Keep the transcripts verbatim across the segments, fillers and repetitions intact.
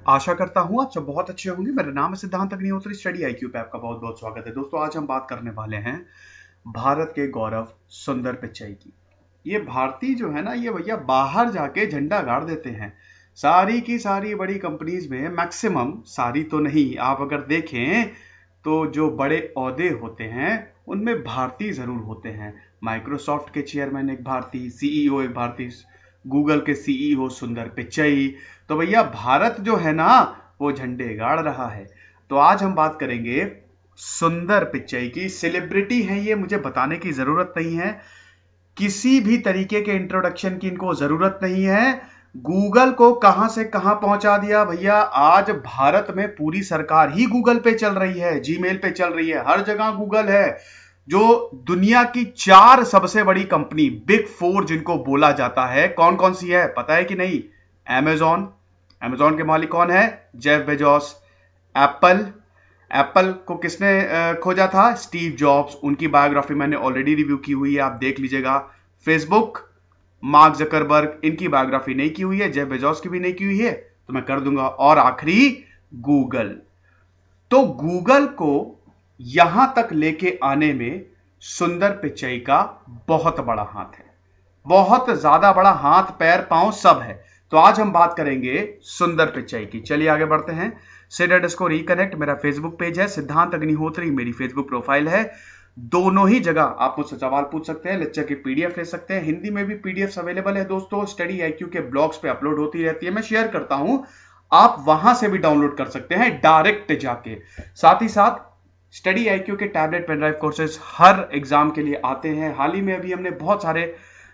आशा करता हूं आप सब बहुत अच्छे होंगे। मेरा नाम है Siddhant Agnihotri. Study I Q पे आपका बहुत बहुत स्वागत है। दोस्तों, आज हम बात करने वाले हैं भारत के गौरव सुंदर पिचाई की। ये भारतीय जो है ना, ये भैया बाहर जाके झंडा गाड़ देते हैं। सारी की सारी बड़ी कंपनीज में, मैक्सिमम, सारी तो नहीं, आप अगर देखें तो जो बड़े ओहदे होते हैं उनमें भारतीय जरूर होते हैं। माइक्रोसॉफ्ट के चेयरमैन एक भारतीय, सीईओ एक भारतीय, गूगल के सीईओ सुंदर पिचाई। तो भैया भारत जो है ना, वो झंडे गाड़ रहा है। तो आज हम बात करेंगे सुंदर पिचाई की। सेलिब्रिटी है ये, मुझे बताने की जरूरत नहीं है, किसी भी तरीके के इंट्रोडक्शन की इनको जरूरत नहीं है। गूगल को कहां से कहां पहुंचा दिया भैया। आज भारत में पूरी सरकार ही गूगल पे चल रही है, जीमेल पे चल रही है, हर जगह गूगल है। जो दुनिया की चार सबसे बड़ी कंपनी, बिग फोर जिनको बोला जाता है, कौन कौन सी है पता है कि नहीं? अमेजॉन, अमेजॉन के मालिक कौन है? Jeff Bezos. एप्पल, एप्पल को किसने खोजा था? Steve Jobs. उनकी बायोग्राफी मैंने ऑलरेडी रिव्यू की हुई है, आप देख लीजिएगा। फेसबुक, मार्क जकरबर्ग, इनकी बायोग्राफी नहीं की हुई है, जेफ बेजोस की भी नहीं की हुई है, तो मैं कर दूंगा। और आखिरी गूगल। तो गूगल को यहां तक लेके आने में सुंदर पिचाई का बहुत बड़ा हाथ है, बहुत ज्यादा बड़ा हाथ, पैर पांव सब है। तो आज हम बात करेंगे सुंदर पिचाई की। चलिए आगे बढ़ते हैं। सिड अंडरस्कोर रिकनेक्ट मेरा फेसबुक पेज है, सिद्धांत अग्निहोत्री मेरी फेसबुक प्रोफाइल है। दोनों ही जगह आप मुझसे सवाल पूछ सकते हैं, लेक्चर की पीडीएफ ले सकते हैं। हिंदी में भी पीडीएफ अवेलेबल है दोस्तों, स्टडी आई क्यू के ब्लॉग्स पे अपलोड होती रहती है, मैं शेयर करता हूं, आप वहां से भी डाउनलोड कर सकते हैं डायरेक्ट जाके। साथ ही साथ स्टडी आई क्यू के टैबलेट पेनड्राइव कोर्सेज हर एग्जाम के लिए आते हैं। हाल ही में अभी हमने बहुत सारे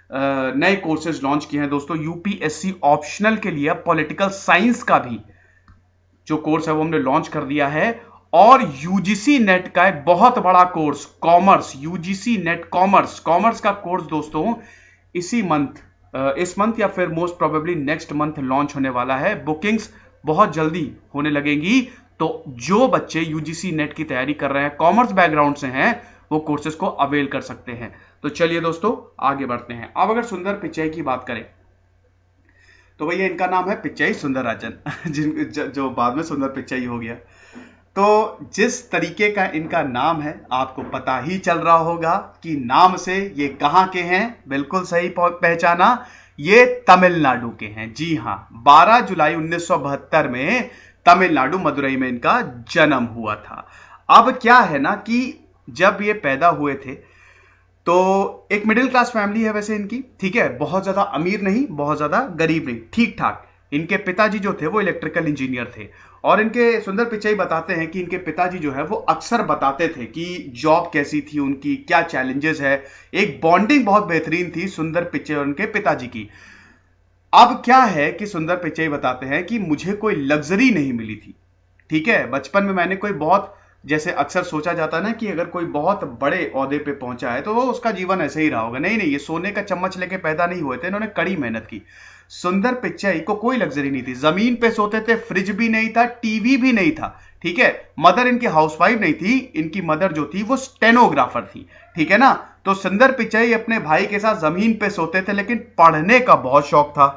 नए कोर्सेज लॉन्च किए हैं दोस्तों। यूपीएससी ऑप्शनल के लिए पॉलिटिकल साइंस का भी जो कोर्स है वो हमने लॉन्च कर दिया है। और यूजीसी नेट का एक बहुत बड़ा course, commerce, UGC NET commerce, commerce का कोर्स दोस्तों इसी मंथ, इस मंथ या फिर most probably next month launch होने वाला है। बुकिंग्स बहुत जल्दी होने लगेंगी। तो जो बच्चे यूजीसी नेट की तैयारी कर रहे हैं, कॉमर्स बैकग्राउंड से हैं, वो कोर्सेज को अवेल कर सकते हैं। तो चलिए दोस्तों आगे बढ़ते हैं। अब अगर सुंदर पिचाई की बात करें तो भैया इनका नाम है पिचाई सुंदरराजन जिन जो बाद में सुंदर पिचाई हो गया। तो जिस तरीके का इनका नाम है, आपको पता ही चल रहा होगा कि नाम से ये कहां के हैं। बिल्कुल सही पहचाना, ये तमिलनाडु के हैं। जी हां, बारह जुलाई उन्नीस सौ बहत्तर में तमिलनाडु मदुरई में इनका जन्म हुआ था। अब क्या है ना कि जब ये पैदा हुए थे तो एक मिडिल क्लास फैमिली है वैसे इनकी, ठीक है, बहुत ज्यादा अमीर नहीं, बहुत ज्यादा गरीब नहीं, ठीक ठाक। इनके पिताजी जो थे वो इलेक्ट्रिकल इंजीनियर थे। और इनके सुंदर पिचाई बताते हैं कि इनके पिताजी जो है वो अक्सर बताते थे कि जॉब कैसी थी उनकी, क्या चैलेंजेस है। एक बॉन्डिंग बहुत बेहतरीन थी सुंदर पिचाई और उनके पिताजी की। अब क्या है कि सुंदर पिचाई बताते हैं कि मुझे कोई लग्जरी नहीं मिली थी, ठीक है। बचपन में मैंने कोई बहुत, जैसे अक्सर सोचा जाता है ना कि अगर कोई बहुत बड़े ओहदे पे पहुंचा है तो वो उसका जीवन ऐसे ही रहा होगा। नहीं नहीं, ये सोने का चम्मच लेके पैदा नहीं हुए थे, इन्होंने कड़ी मेहनत की। सुंदर पिचाई को कोई लग्जरी नहीं थी, जमीन पे सोते थे, फ्रिज भी नहीं था, टीवी भी नहीं था, ठीक है। मदर इनकी हाउसवाइफ नहीं थी, इनकी मदर जो थी वो स्टेनोग्राफर थी, ठीक है ना। तो सुंदर पिचाई अपने भाई के साथ जमीन पे सोते थे, लेकिन पढ़ने का बहुत शौक था।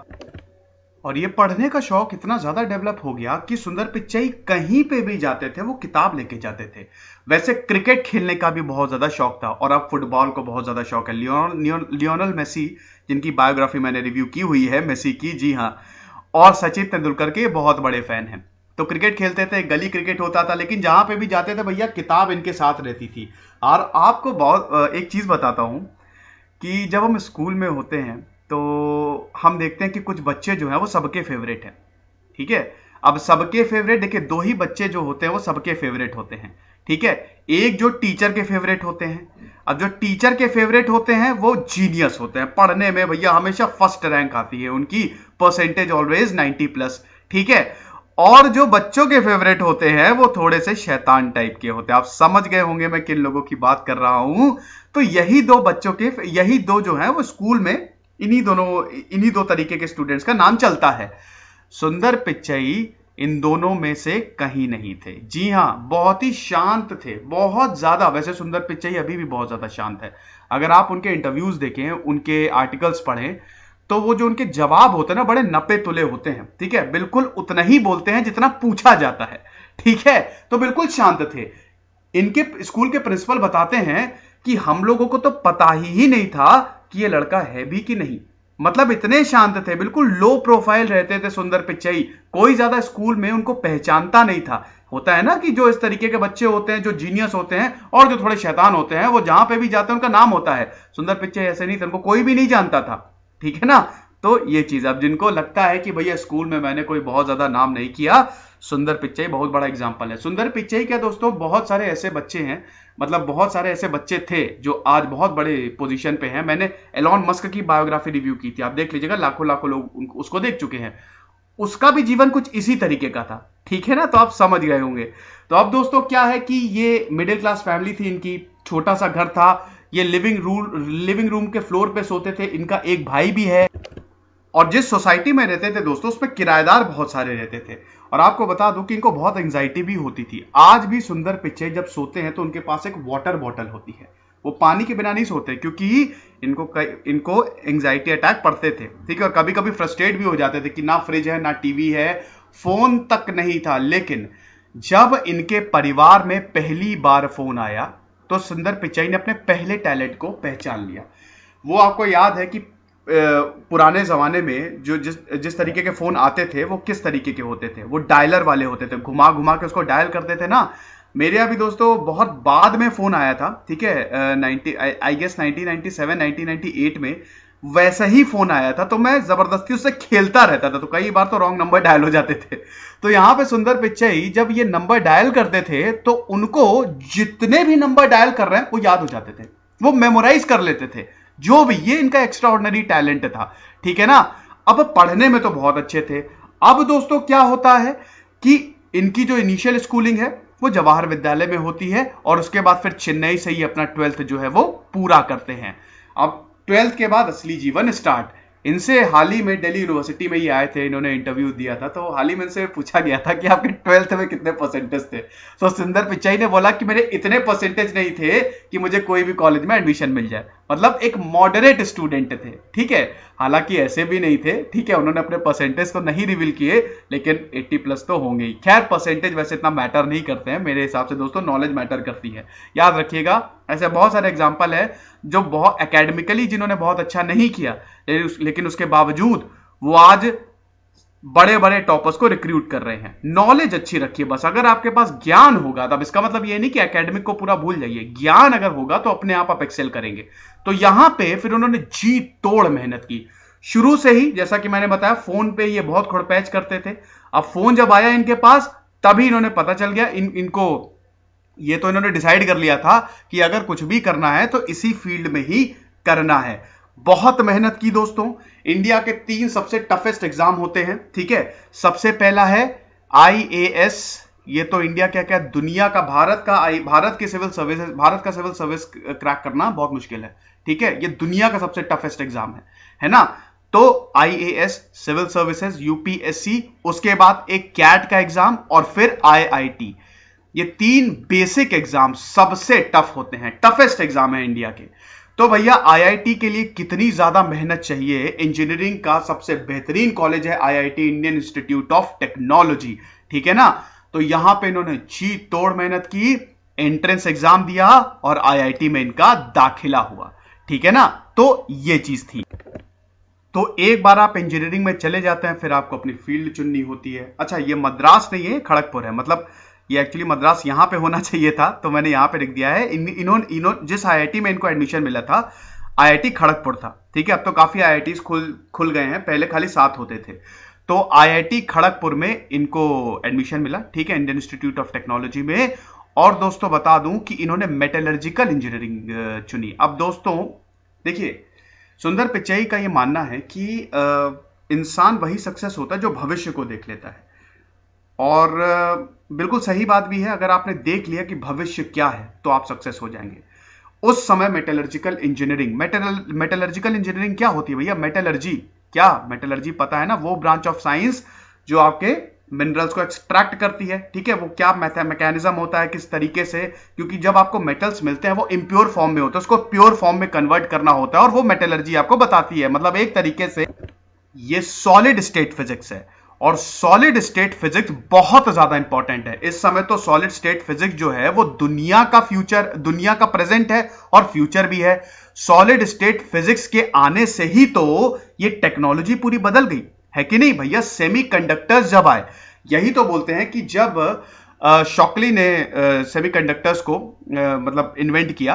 और ये पढ़ने का शौक इतना ज्यादा डेवलप हो गया कि सुंदर पिचाई कहीं पे भी जाते थे वो किताब लेके जाते थे। वैसे क्रिकेट खेलने का भी बहुत ज्यादा शौक था, और अब फुटबॉल को बहुत ज्यादा शौक है। लियोन लियोनल मेसी, जिनकी बायोग्राफी मैंने रिव्यू की हुई है, मेसी की, जी हाँ, और सचिन तेंदुलकर के बहुत बड़े फैन हैं। तो क्रिकेट खेलते थे, गली क्रिकेट होता था, लेकिन जहां पे भी जाते थे भैया किताब इनके साथ रहती थी। और आपको बहुत एक चीज बताता हूं कि जब हम स्कूल में होते हैं तो हम देखते हैं कि कुछ बच्चे जो हैं वो सबके फेवरेट हैं, ठीक है। अब सबके फेवरेट, देखिए, दो ही बच्चे जो होते हैं वो सबके फेवरेट होते हैं, ठीक है। एक जो टीचर के फेवरेट होते हैं। अब जो टीचर के फेवरेट होते हैं वो जीनियस होते हैं, पढ़ने में भैया हमेशा फर्स्ट रैंक आती है उनकी, परसेंटेज ऑलवेज नाइंटी प्लस, ठीक है। और जो बच्चों के फेवरेट होते हैं वो थोड़े से शैतान टाइप के होते हैं। आप समझ गए होंगे मैं किन लोगों की बात कर रहा हूं। तो यही दो बच्चों के, यही दो जो हैं वो स्कूल में इन्हीं दोनों इन्हीं दो तरीके के स्टूडेंट्स का नाम चलता है। सुंदर पिचाई इन दोनों में से कहीं नहीं थे। जी हां, बहुत ही शांत थे, बहुत ज्यादा। वैसे सुंदर पिचाई अभी भी बहुत ज्यादा शांत है। अगर आप उनके इंटरव्यूज देखें, उनके आर्टिकल्स पढ़ें, तो वो जो उनके जवाब होते हैं ना बड़े नपे तुले होते हैं, ठीक है, बिल्कुल उतना ही बोलते हैं जितना पूछा जाता है, ठीक है। तो बिल्कुल शांत थे। इनके स्कूल के प्रिंसिपल बताते हैं कि हम लोगों को तो पता ही नहीं था कि ये लड़का है भी कि नहीं, मतलब इतने शांत थे, बिल्कुल लो प्रोफाइल रहते थे सुंदर पिचई। कोई ज्यादा स्कूल में उनको पहचानता नहीं था। होता है ना कि जो इस तरीके के बच्चे होते हैं, जो जीनियस होते हैं और जो थोड़े शैतान होते हैं, वो जहां पे भी जाते हैं उनका नाम होता है। सुंदर पिचई ऐसे नहीं थे, उनको कोई भी नहीं जानता था, ठीक है ना। तो ये चीज, अब जिनको लगता है कि भैया स्कूल में मैंने कोई बहुत ज्यादा नाम नहीं किया, सुंदर पिचई बहुत बड़ा एग्जाम्पल है। सुंदर पिचई क्या दोस्तों, बहुत सारे ऐसे बच्चे हैं, मतलब बहुत सारे ऐसे बच्चे थे जो आज बहुत बड़े पोजीशन पे हैं। मैंने एलॉन मस्क की बायोग्राफी रिव्यू की थी, आप देख लीजिएगा, लाखों लाखों लोग उसको देख चुके हैं। उसका भी जीवन कुछ इसी तरीके का था, ठीक है ना, तो आप समझ गए होंगे। तो अब दोस्तों क्या है कि ये मिडिल क्लास फैमिली थी इनकी, छोटा सा घर था, ये लिविंग रूम लिविंग रूम के फ्लोर पे सोते थे। इनका एक भाई भी है, और जिस सोसाइटी में रहते थे दोस्तों उसमें किराएदार बहुत सारे रहते थे। और आपको बता दूं कि इनको बहुत एंजाइटी भी होती थी। आज भी सुंदर पिचई जब सोते हैं तो उनके पास एक वाटर बॉटल होती है, वो पानी के बिना नहीं सोते, क्योंकि इनको इनको एंजाइटी अटैक पड़ते थे, ठीक है। और कभी कभी फ्रस्ट्रेट भी हो जाते थे कि ना फ्रिज है, ना टीवी है, फोन तक नहीं था। लेकिन जब इनके परिवार में पहली बार फोन आया तो सुंदर पिचई ने अपने पहले टैलेंट को पहचान लिया। वो आपको याद है कि पुराने जमाने में जो जिस जिस तरीके के फोन आते थे वो किस तरीके के होते थे, वो डायलर वाले होते थे, घुमा घुमा के उसको डायल करते थे ना। मेरे यहाँ भी दोस्तों बहुत बाद में फोन आया था, ठीक है, ninety I guess nineteen ninety seven nineteen ninety eight में वैसा ही फोन आया था। तो मैं जबरदस्ती उससे खेलता रहता था, तो कई बार तो रॉन्ग नंबर डायल हो जाते थे। तो यहाँ पे सुंदर पिचई जब ये नंबर डायल करते थे तो उनको जितने भी नंबर डायल कर रहे हैं वो याद हो जाते थे, वो मेमोराइज कर लेते थे, जो भी, ये इनका एक्स्ट्रा ऑर्डिनरी टैलेंट था, ठीक है ना। अब पढ़ने में तो बहुत अच्छे थे। अब दोस्तों क्या होता है कि इनकी जो इनिशियल स्कूलिंग है वो जवाहर विद्यालय में होती है, और उसके बाद फिर चेन्नई से ही अपना ट्वेल्थ जो है वो पूरा करते हैं। अब ट्वेल्थ के बाद असली जीवन स्टार्ट। इनसे हाल ही में दिल्ली यूनिवर्सिटी में ही आए थे, इन्होंने इंटरव्यू दिया था, तो हाल ही में इनसे पूछा गया था कि आपके ट्वेल्थ में कितने परसेंटेज थे। तो सुंदर पिचई ने बोला कि मेरे इतने परसेंटेज नहीं थे कि मुझे कोई भी कॉलेज में एडमिशन मिल जाए, मतलब एक मॉडरेट स्टूडेंट थे, ठीक है। हालांकि ऐसे भी नहीं थे, ठीक है, उन्होंने अपने परसेंटेज तो नहीं रिवील किए, लेकिन अस्सी प्लस तो होंगे ही। खैर परसेंटेज वैसे इतना मैटर नहीं करते हैं मेरे हिसाब से दोस्तों, नॉलेज मैटर करती है, याद रखिएगा। ऐसे बहुत सारे एग्जाम्पल है जो बहुत एकेडमिकली जिन्होंने बहुत अच्छा नहीं किया, लेकिन उसके बावजूद वो आज बड़े बड़े टॉपर्स को रिक्रूट कर रहे हैं। नॉलेज अच्छी रखिए बस, अगर आपके पास ज्ञान होगा, तब इसका मतलब ये नहीं कि एकेडमिक को पूरा भूल जाइए, ज्ञान अगर होगा तो अपने आप आप एक्सेल करेंगे। तो यहां पे फिर उन्होंने जी तोड़ मेहनत की शुरू से ही, जैसा कि मैंने बताया फोन पे ये बहुत खुड़पैच करते थे। अब फोन जब आया इनके पास तभी इन्होंने पता चल गया, इन इनको ये तो इन्होंने डिसाइड कर लिया था कि अगर कुछ भी करना है तो इसी फील्ड में ही करना है। बहुत मेहनत की दोस्तों। इंडिया के तीन सबसे टफेस्ट एग्जाम होते हैं, ठीक है। सबसे पहला है आई ए एस, ये तो इंडिया क्या क्या दुनिया का, भारत का भारत के सिविल सर्विस भारत का सिविल सर्विस क्रैक करना बहुत मुश्किल है, ठीक है। ये दुनिया का सबसे टफेस्ट एग्जाम है, है ना। तो I A S, civil services, U P S C, उसके बाद एक कैट का एग्जाम और फिर आई आई टी। ये तीन बेसिक एग्जाम सबसे टफ होते हैं, टफेस्ट एग्जाम है इंडिया के। तो भैया आई आई टी के लिए कितनी ज्यादा मेहनत चाहिए। इंजीनियरिंग का सबसे बेहतरीन कॉलेज है I I T, Indian Institute of Technology, ठीक है ना। तो यहां पे इन्होंने जी तोड़ मेहनत की, एंट्रेंस एग्जाम दिया और आई आई टी में इनका दाखिला हुआ, ठीक है ना। तो ये चीज थी। तो एक बार आप इंजीनियरिंग में चले जाते हैं, फिर आपको अपनी फील्ड चुननी होती है। अच्छा, ये मद्रास नहीं है, खड़गपुर है, मतलब ये एक्चुअली मद्रास यहां पे होना चाहिए था, तो मैंने यहां पे लिख दिया है। इन, इन्होंने इन्होंने जिस आई आई टी में इनको एडमिशन मिला था, आई आई टी खड़गपुर था, ठीक है। अब तो काफी आई आई टी खुल खुल गए हैं, पहले खाली सात होते थे। तो आई आई टी खड़गपुर में इनको एडमिशन मिला, ठीक है, इंडियन इंस्टीट्यूट ऑफ टेक्नोलॉजी में। और दोस्तों बता दूं कि इन्होंने मेटलर्जिकल इंजीनियरिंग चुनी। अब दोस्तों देखिए, सुंदर पिचई का यह मानना है कि इंसान वही सक्सेस होता है जो भविष्य को देख लेता है, और बिल्कुल सही बात भी है। अगर आपने देख लिया कि भविष्य क्या है तो आप सक्सेस हो जाएंगे। उस समय metallurgical engineering metal metallurgical engineering क्या होती है भैया? मेटलर्जी, क्या मेटलर्जी पता है ना, वो ब्रांच ऑफ साइंस जो आपके मिनरल्स को एक्सट्रैक्ट करती है, ठीक है। वो क्या मैकेनिज्म होता है, किस तरीके से, क्योंकि जब आपको मेटल्स मिलते हैं वो इम्प्योर फॉर्म में होते हैं, उसको प्योर फॉर्म में कन्वर्ट करना होता है और वो मेटलर्जी आपको बताती है। मतलब एक तरीके से ये सॉलिड स्टेट फिजिक्स है और सॉलिड स्टेट फिजिक्स बहुत ज्यादा इंपॉर्टेंट है इस समय। तो सॉलिड स्टेट फिजिक्स जो है वो दुनिया का फ्यूचर, दुनिया का प्रेजेंट है और फ्यूचर भी है। सॉलिड स्टेट फिजिक्स के आने से ही तो ये टेक्नोलॉजी पूरी बदल गई है कि नहीं भैया। सेमीकंडक्टर्स जब आए, यही तो बोलते हैं कि जब शॉकली ने सेमीकंडक्टर्स को आ, मतलब इन्वेंट किया,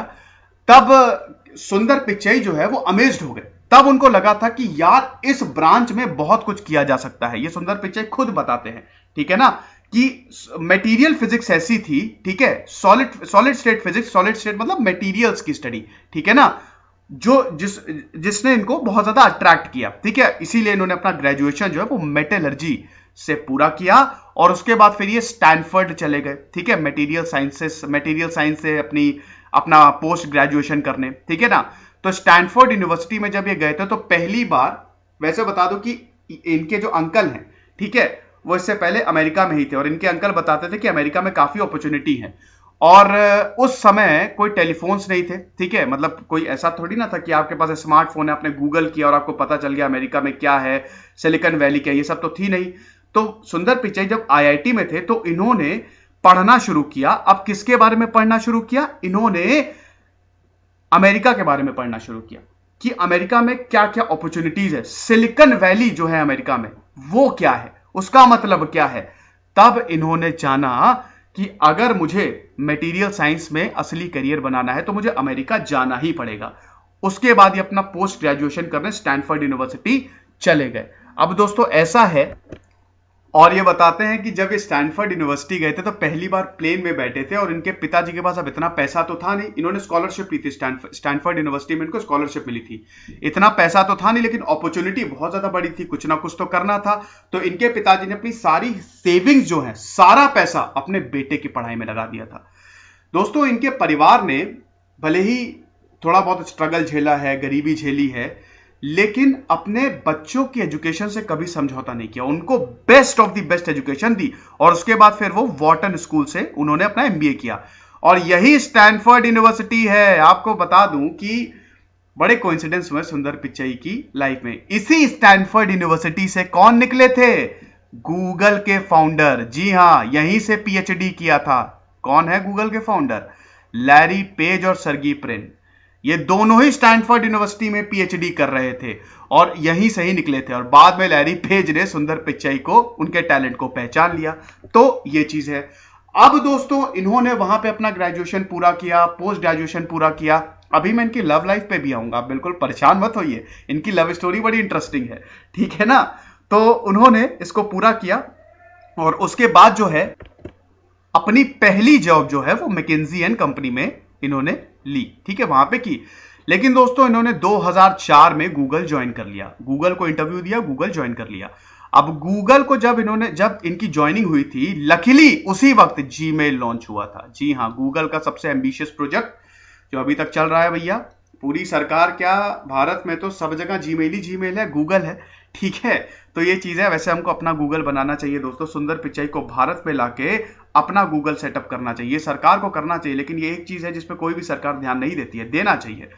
तब सुंदर पिचाई जो है वो अमेज्ड हो गए। तब उनको लगा था कि यार इस ब्रांच में बहुत कुछ किया जा सकता है। ये सुंदर पिचाई खुद बताते हैं, ठीक है ना, कि मटेरियल फिजिक्स ऐसी थी, ठीक है, solid solid state physics, solid state मतलब मटेरियल्स की स्टडी, ठीक है ना, जो जिस जिसने इनको बहुत ज्यादा अट्रैक्ट किया, ठीक है। इसीलिए इन्होंने अपना ग्रेजुएशन जो है वो मेटलर्जी से पूरा किया और उसके बाद फिर ये स्टैनफोर्ड चले गए, ठीक है, मटेरियल साइंसेस मटेरियल साइंस से अपनी अपना पोस्ट ग्रेजुएशन करने, ठीक है ना। तो स्टैनफोर्ड यूनिवर्सिटी में जब ये गए थे तो पहली बार, वैसे बता दो कि इनके जो अंकल हैं, ठीक है, वो इससे पहले अमेरिका में ही थे और इनके अंकल बताते थे कि अमेरिका में काफी अपॉर्चुनिटी है। और उस समय कोई टेलीफोन्स नहीं थे, ठीक है, मतलब कोई ऐसा थोड़ी ना था कि आपके पास स्मार्टफोन है, आपने गूगल किया और आपको पता चल गया अमेरिका में क्या है, सिलिकॉन वैली क्या, ये सब तो थी नहीं। तो सुंदर पिचाई जब आईआईटी में थे तो इन्होंने पढ़ना शुरू किया। अब किसके बारे में पढ़ना शुरू किया? इन्होंने अमेरिका के बारे में पढ़ना शुरू किया कि अमेरिका में क्या क्या अपॉर्चुनिटीज है, सिलिकॉन वैली जो है अमेरिका में वो क्या है, उसका मतलब क्या है। तब इन्होंने जाना कि अगर मुझे मटेरियल साइंस में असली करियर बनाना है तो मुझे अमेरिका जाना ही पड़ेगा। उसके बाद ये अपना पोस्ट ग्रेजुएशन करने स्टैनफोर्ड यूनिवर्सिटी चले गए। अब दोस्तों ऐसा है, और ये बताते हैं कि जब ये स्टैनफोर्ड यूनिवर्सिटी गए थे तो पहली बार प्लेन में बैठे थे और इनके पिताजी के पास अब इतना पैसा तो था नहीं। इन्होंने स्कॉलरशिप ली थी, स्टैनफोर्ड यूनिवर्सिटी में इनको स्कॉलरशिप मिली थी। इतना पैसा तो था नहीं लेकिन अपॉर्चुनिटी बहुत ज्यादा बड़ी थी, कुछ ना कुछ तो करना था। तो इनके पिताजी ने अपनी सारी सेविंग्स जो है, सारा पैसा अपने बेटे की पढ़ाई में लगा दिया था। दोस्तों इनके परिवार ने भले ही थोड़ा बहुत स्ट्रगल झेला है, गरीबी झेली है, लेकिन अपने बच्चों की एजुकेशन से कभी समझौता नहीं किया। उनको best of the best education दी और उसके बाद फिर वो वॉर्टन स्कूल से उन्होंने अपना एमबीए किया और यही स्टैनफोर्ड यूनिवर्सिटी है। आपको बता दूं कि बड़े कोइंसिडेंस हुए सुंदर पिचाई की लाइफ में। इसी स्टैनफोर्ड यूनिवर्सिटी से कौन निकले थे? गूगल के फाउंडर। जी हां, यहीं से पीएचडी किया था। कौन है गूगल के फाउंडर? लैरी पेज और सर्गी ब्रिन। ये दोनों ही स्टैनफोर्ड यूनिवर्सिटी में पीएचडी कर रहे थे और यहीं से ही निकले थे। और बाद में लैरी पेज ने सुंदर पिचाई को, उनके टैलेंट को पहचान लिया। तो ये चीज है। अब दोस्तों इन्होंने वहां पे अपना ग्रेजुएशन पूरा किया, पोस्ट ग्रेजुएशन पूरा किया। अभी मैं इनकी लव लाइफ पे भी आऊंगा, आप बिल्कुल परेशान मत होइए, इनकी लव स्टोरी बड़ी इंटरेस्टिंग है, ठीक है ना। तो उन्होंने इसको पूरा किया और उसके बाद जो है अपनी पहली जॉब जो है वो मैकिन्जी एंड कंपनी में इन्होंने ली, ठीक है, वहां पे की। लेकिन दोस्तों इन्होंने दो हज़ार चार में गूगल ज्वाइन कर लिया, गूगल को इंटरव्यू दिया, गूगल ज्वाइन कर लिया। अब गूगल को जब इन्होंने जब इनकी ज्वाइनिंग हुई थी, लकीली उसी वक्त जीमेल लॉन्च हुआ था। जी हां, गूगल का सबसे एम्बिशियस प्रोजेक्ट जो अभी तक चल रहा है भैया। पूरी सरकार क्या, भारत में तो सब जगह जीमेल ही जीमेल है, गूगल है, ठीक है। तो ये चीज है। वैसे हमको अपना गूगल बनाना चाहिए दोस्तों। सुंदर पिचाई को भारत में लाके अपना गूगल सेटअप करना चाहिए, सरकार को करना चाहिए। लेकिन ये एक चीज है जिसपे कोई भी सरकार ध्यान नहीं देती है, देना चाहिए।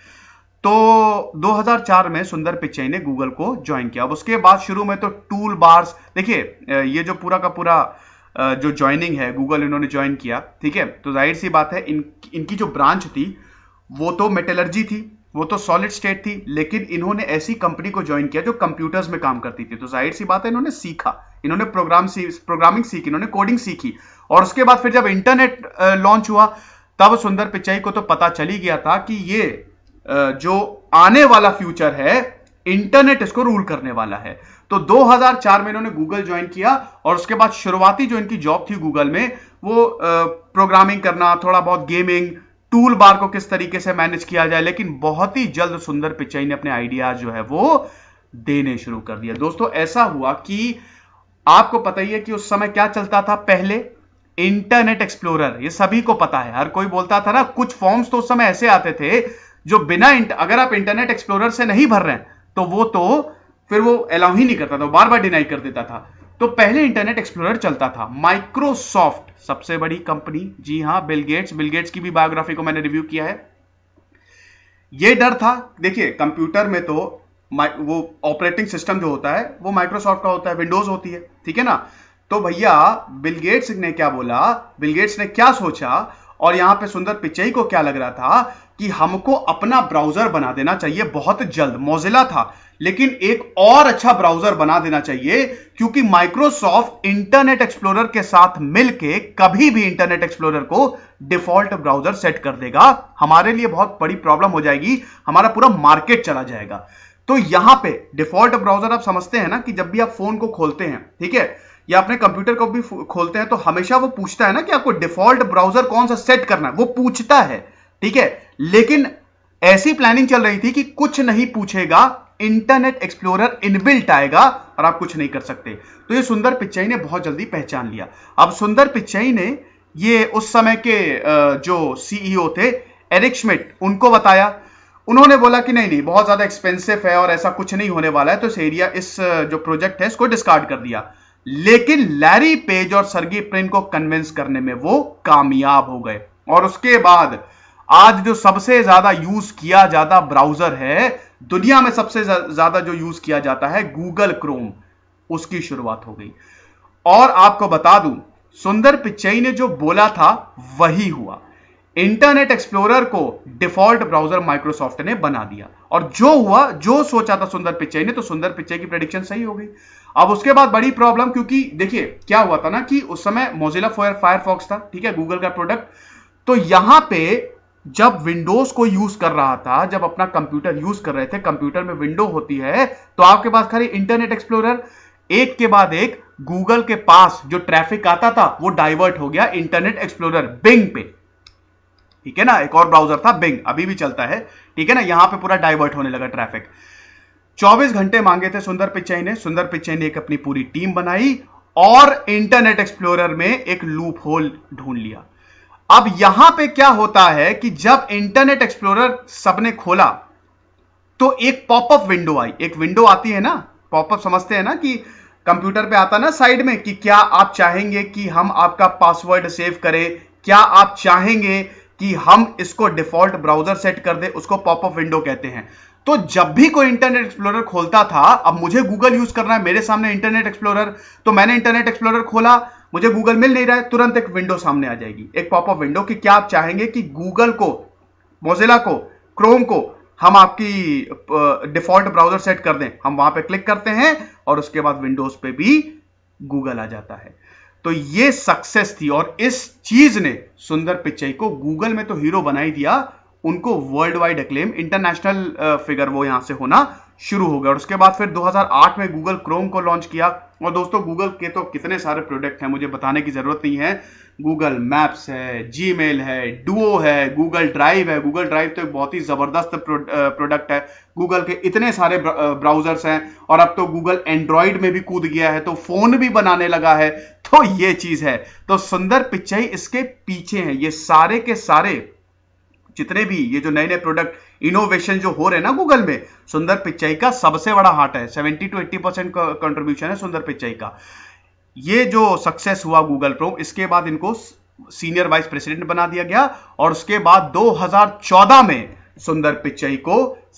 तो दो हज़ार चार में सुंदर पिचाई ने गूगल को ज्वाइन किया। अब उसके बाद शुरू में तो टूल बार्स, देखिए ये जो पूरा का पूरा जो ज्वाइनिंग है, गूगल इन्होंने ज्वाइन किया, ठीक है, तो जाहिर सी बात है इन, इनकी जो ब्रांच थी वो तो मेटलर्जी थी, वो तो सॉलिड स्टेट थी। लेकिन इन्होंने ऐसी कंपनी को ज्वाइन किया जो कंप्यूटर्स में काम करती थी। तो जाहिर सी बात है इन्होंने सीखा, इन्होंने प्रोग्राम सी, प्रोग्रामिंग सीखी, इन्होंने कोडिंग सीखी। और उसके बाद फिर जब इंटरनेट लॉन्च हुआ तब सुंदर पिचाई को तो पता चल ही गया था कि ये जो आने वाला फ्यूचर है, इंटरनेट इसको रूल करने वाला है। तो दो हज़ार चार में इन्होंने गूगल ज्वाइन किया और उसके बाद शुरुआती जो इनकी जॉब थी गूगल में, वो प्रोग्रामिंग करना, थोड़ा बहुत गेमिंग, टूल बार को किस तरीके से मैनेज किया जाए। लेकिन बहुत ही जल्द सुंदर पिचाई ने अपने आइडियाज जो है वो देने शुरू कर दिया। दोस्तों ऐसा हुआ कि आपको पता ही है कि उस समय क्या चलता था, पहले इंटरनेट एक्सप्लोरर, ये सभी को पता है, हर कोई बोलता था ना। कुछ फॉर्म्स तो उस समय ऐसे आते थे जो बिना, अगर आप इंटरनेट एक्सप्लोरर से नहीं भर रहे हैं तो वो तो फिर वो अलाउ ही नहीं करता था, बार बार डिनाई कर देता था। तो पहले इंटरनेट एक्सप्लोरर चलता था माइक्रोसॉफ्ट, सबसे बड़ी कंपनी, जी हां, बिल गेट्स, बिल गेट्स की भी बायोग्राफी को मैंने रिव्यू किया है। ये डर था, देखिए कंप्यूटर में तो वो ऑपरेटिंग सिस्टम जो होता है वो माइक्रोसॉफ्ट का होता है, विंडोज होती है, ठीक है ना। तो भैया बिल गेट्स ने क्या बोला, बिल गेट्स ने क्या सोचा, और यहां पे सुंदर पिचई को क्या लग रहा था कि हमको अपना ब्राउजर बना देना चाहिए बहुत जल्द। मोजिला था, लेकिन एक और अच्छा ब्राउजर बना देना चाहिए, क्योंकि माइक्रोसॉफ्ट इंटरनेट एक्सप्लोरर के साथ मिलके कभी भी इंटरनेट एक्सप्लोरर को डिफॉल्ट ब्राउजर सेट कर देगा। हमारे लिए बहुत बड़ी प्रॉब्लम हो जाएगी, हमारा पूरा मार्केट चला जाएगा। तो यहां पे डिफॉल्ट ब्राउजर आप समझते हैं ना कि जब भी आप फोन को खोलते हैं, ठीक है, या अपने कंप्यूटर को भी खोलते हैं, तो हमेशा वो पूछता है ना कि आपको डिफॉल्ट ब्राउजर कौन सा सेट करना है, वो पूछता है, ठीक है। लेकिन ऐसी प्लानिंग चल रही थी कि कुछ नहीं पूछेगा, इंटरनेट एक्सप्लोरर इनबिल्ट आएगा और आप कुछ नहीं कर सकते। तो ये सुंदर पिचई ने बहुत जल्दी पहचान लिया। अब सुंदर पिचई ने ये उस समय के जो सीईओ थे एरिक श्मिट, उनको बताया। उन्होंने बोला कि नहीं नहीं बहुत ज्यादा एक्सपेंसिव है और ऐसा कुछ नहीं होने वाला है, तो इस एरिया इस जो प्रोजेक्ट है इसको डिस्कार्ड कर दिया। लेकिन लैरी पेज और सर्गी प्रिन को कन्विंस करने में वो कामयाब हो गए, और उसके बाद आज जो सबसे ज्यादा यूज किया जाता ब्राउजर है दुनिया में, सबसे ज्यादा जो यूज किया जाता है गूगल क्रोम, उसकी शुरुआत हो गई। और आपको बता दूं, सुंदर पिचई ने जो बोला था वही हुआ। इंटरनेट एक्सप्लोरर को डिफॉल्ट ब्राउजर माइक्रोसॉफ्ट ने बना दिया, और जो हुआ, जो सोचा था सुंदर पिचई ने, तो सुंदर पिचई की प्रेडिक्शन सही हो गई। अब उसके बाद बड़ी प्रॉब्लम, क्योंकि देखिए क्या हुआ था ना कि उस समय मोजिला फायरफॉक्स था, ठीक है, गूगल का प्रोडक्ट। तो यहां पे जब विंडोज को यूज कर रहा था, जब अपना कंप्यूटर यूज कर रहे थे, कंप्यूटर में विंडो होती है, तो आपके पास खाली इंटरनेट एक्सप्लोरर, एक के बाद एक गूगल के पास जो ट्रैफिक आता था वो डाइवर्ट हो गया इंटरनेट एक्सप्लोरर बिंग पे, ठीक है ना। एक और ब्राउजर था बिंग, अभी भी चलता है, ठीक है ना। यहां पे पूरा डाइवर्ट होने लगा ट्रैफिक। चौबीस घंटे मांगे थे सुंदर पिचई ने। सुंदर पिचई ने एक अपनी पूरी टीम बनाई और इंटरनेट एक्सप्लोरर में एक लूप होल ढूंढ लिया। अब यहां पे क्या होता है कि जब इंटरनेट एक्सप्लोरर सबने खोला तो एक पॉपअप विंडो आई। एक विंडो आती है ना, पॉपअप समझते हैं ना, कि कंप्यूटर पे आता ना साइड में कि क्या आप चाहेंगे कि हम आपका पासवर्ड सेव करें, क्या आप चाहेंगे कि हम इसको डिफॉल्ट ब्राउजर सेट कर दें, उसको पॉपअप विंडो कहते हैं। तो जब भी कोई इंटरनेट एक्सप्लोरर खोलता था, अब मुझे गूगल यूज करना है, मेरे सामने इंटरनेट एक्सप्लोरर, तो मैंने इंटरनेट एक्सप्लोरर खोला, मुझे गूगल मिल नहीं रहा है, तुरंत एक विंडो सामने आ जाएगी, एक पॉपअप विंडो, कि क्या आप चाहेंगे कि गूगल को, मोजिला को, क्रोम को हम आपकी डिफॉल्ट ब्राउजर सेट कर दें। हम वहां पे क्लिक करते हैं और उसके बाद विंडोज पे भी गूगल आ जाता है। तो ये सक्सेस थी, और इस चीज ने सुंदर पिचई को गूगल में तो हीरो बना ही दिया, उनको world wide acclaim, international figure वो यहां से होना शुरू हो गया। और उसके बाद फिर दो हज़ार आठ में गूगल क्रोम को लॉन्च किया। और दोस्तों गूगल के तो कितने सारे प्रोडक्ट हैं, मुझे बताने की जरूरत नहीं है। गूगल मैप्स है, जीमेल है, डुओ है, गूगल ड्राइव है। गूगल ड्राइव तो एक बहुत ही जबरदस्त प्रोडक्ट है। गूगल के इतने सारे ब्राउजर्स हैं, और अब तो गूगल एंड्रॉइड में भी कूद गया है, तो फोन भी बनाने लगा है। तो ये चीज है, तो सुंदर पिचई इसके पीछे हैं। ये सारे के सारे जितने भी ये जो नए नए प्रोडक्ट इनोवेशन जो हो रहे हैं ना गूगल में, सुंदर पिचई का सबसे बड़ा हाथ है। सत्तर टू अस्सी परसेंट कंट्रीब्यूशन है सुंदर पिचई का। ये जो सक्सेस हुआ गूगल क्रोम, इसके बाद इनको सीनियर वाइस प्रेसिडेंट बना दिया गया, और उसके बाद दो हज़ार चौदह में सुंदर पिचई को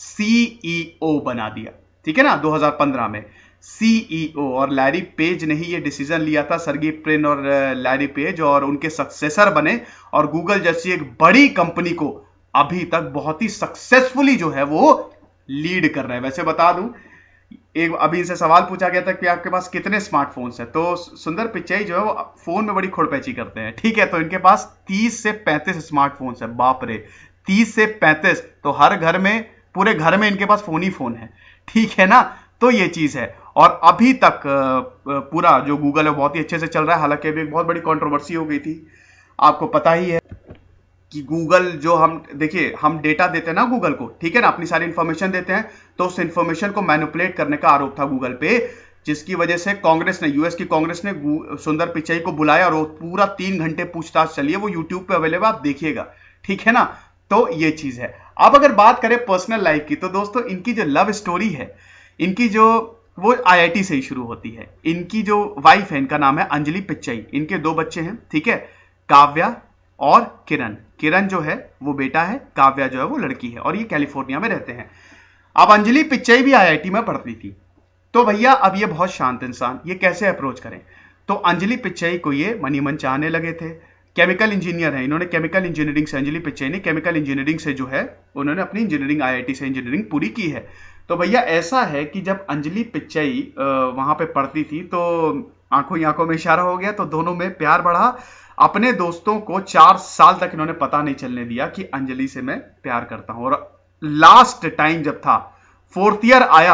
सीईओ बना दिया, ठीक है ना, दो हज़ार पंद्रह में सीईओ। और लैरी पेज ने ही ये डिसीजन लिया था, सर्गी प्रिन और लैरी पेज, और उनके सक्सेसर बने, और गूगल जैसी एक बड़ी कंपनी को अभी तक बहुत ही सक्सेसफुली जो है वो लीड कर रहे हैं। वैसे बता दूं, एक अभी इनसे सवाल पूछा गया था कि आपके पास कितने स्मार्टफोन्स हैं, तो सुंदर पिचई जो है वो फोन में बड़ी खोड़पैची करते हैं, ठीक है। तो इनके पास तीस से पैंतीस स्मार्टफोन्स है। बाप रे, तीस से पैंतीस, तो हर घर में, पूरे घर में इनके पास फोन ही फोन है, ठीक है ना। तो ये चीज है, और अभी तक पूरा जो गूगल है बहुत ही अच्छे से चल रहा है। हालांकि अभी एक बहुत बड़ी कंट्रोवर्सी हो गई थी, आपको पता ही है कि गूगल जो हम, देखिए हम डेटा देते हैं ना गूगल को, ठीक है ना, अपनी सारी इंफॉर्मेशन देते हैं, तो उस इंफॉर्मेशन को मैनिपुलेट करने का आरोप था गूगल पे, जिसकी वजह से कांग्रेस ने, यूएस की कांग्रेस ने सुंदर पिचई को बुलाया, और वो पूरा तीन घंटे पूछताछ चली है। वो यूट्यूब पे अवेलेबल, आप देखिएगा, ठीक है ना। तो ये चीज है। अब अगर बात करें पर्सनल लाइफ की, तो दोस्तों इनकी जो लव स्टोरी है, इनकी जो वो आईआईटी से ही शुरू होती है। इनकी जो वाइफ है, इनका नाम है अंजलि पिच्चई। इनके दो बच्चे हैं, ठीक है, काव्या और किरण। किरण जो है वो बेटा है, काव्या जो है वो लड़की है, और ये कैलिफोर्निया में रहते हैं। अब अंजलि पिच्चई भी आईआईटी में पढ़ती थी। तो भैया अब ये बहुत शांत इंसान, ये कैसे अप्रोच करें? तो अंजलि पिच्चई को ये मनी मन चाहने लगे थे। केमिकल इंजीनियर है, इन्होंने केमिकल इंजीनियरिंग से, अंजलि पिच्चई ने केमिकल इंजीनियरिंग से जो है उन्होंने अपनी इंजीनियरिंग आईआईटी से इंजीनियरिंग पूरी की है। तो भैया ऐसा है कि जब अंजलि पिच्चई वहां पे पढ़ती थी तो आंखों ही आंखों में इशारा हो गया, तो दोनों में प्यार बढ़ा। अपने दोस्तों को चार साल तक इन्होंने पता नहीं चलने दिया कि अंजलि से मैं प्यार करता हूं। और लास्ट टाइम जब था, फोर्थ ईयर आया,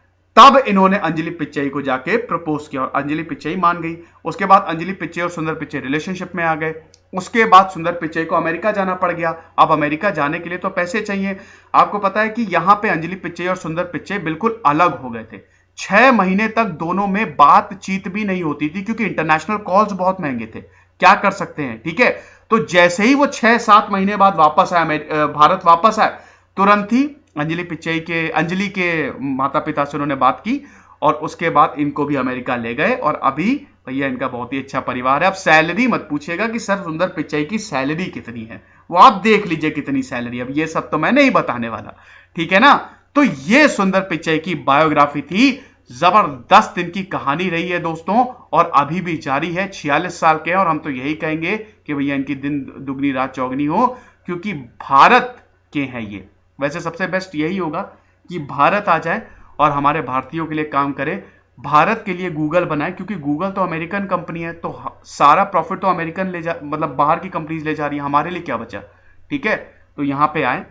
तब इन्होंने अंजलि पिच्चई को जाके प्रपोज किया और अंजलि पिच्चई मान गई। उसके बाद अंजलि पिच्चई और सुंदर पिच्चई रिलेशनशिप में आ गए। उसके बाद सुंदर पिच्चई को अमेरिका जाना पड़ गया। अब अमेरिका जाने के लिए तो पैसे चाहिए। आपको पता है कि यहां पे अंजलि पिच्चई और सुंदर पिच्चई बिल्कुल अलग हो गए थे। छह महीने तक दोनों में बातचीत भी नहीं होती थी, क्योंकि इंटरनेशनल कॉल्स बहुत महंगे थे। क्या कर सकते हैं, ठीक है। तो जैसे ही वो छह सात महीने बाद वापस आए, भारत वापस आए, तुरंत ही अंजलि पिच्चई के अंजलि के माता पिता से उन्होंने बात की और उसके बाद इनको भी अमेरिका ले गए। और अभी भैया इनका बहुत ही अच्छा परिवार है। अब सैलरी मत पूछेगा कि सर सुंदर पिच्चई की सैलरी कितनी है, वो आप देख लीजिए कितनी सैलरी। अब ये सब तो मैं नहीं बताने वाला, ठीक है ना। तो ये सुंदर पिच्चई की बायोग्राफी थी। जबरदस्त इनकी कहानी रही है दोस्तों, और अभी भी जारी है। छियालीस साल के हैं और हम तो यही कहेंगे कि भैया इनकी दिन दुगनी रात चौगनी हो, क्योंकि भारत के हैं ये। वैसे सबसे बेस्ट यही होगा कि भारत आ जाए और हमारे भारतीयों के लिए काम करे, भारत के लिए गूगल बनाए, क्योंकि गूगल तो अमेरिकन कंपनी है, तो सारा प्रॉफिट तो अमेरिकन ले जा मतलब बाहर की कंपनीज ले जा रही है, हमारे लिए क्या बचा, ठीक है। तो यहां पे आए,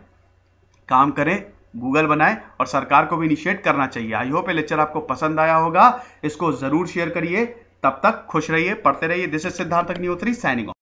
काम करें, गूगल बनाए, और सरकार को भी इनिशिएट करना चाहिए। आई होप ये लेक्चर आपको पसंद आया होगा, इसको जरूर शेयर करिए। तब तक खुश रहिए, पढ़ते रहिए। This is Siddharth Agnihotri signing of.